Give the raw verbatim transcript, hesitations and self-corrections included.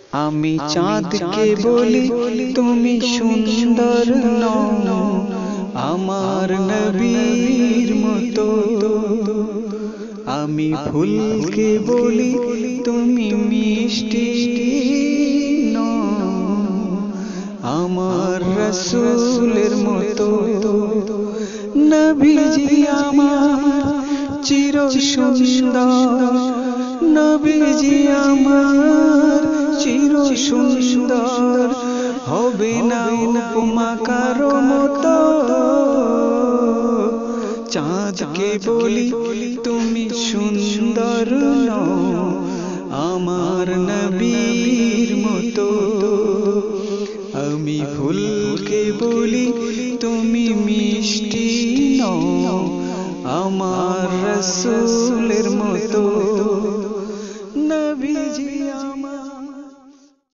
আমি চাঁদকে বলি তুমি সুন্দর নও আমার নবীর মতো। আমি ফুলকে বলি তুমি মিষ্টি নও আমার রাসূলের মতো। নবীজি আমার চির সুন্দর, নবীজি আমার চির সুন্দর, হবে না উপমা কারো মতো। চাঁদকে বলি তুমি সুন্দর নও আমার নবীর মতো। আমি ফুলকে বলি তুমি মিষ্টি নও আমার রাসূলের মতো। নবীজি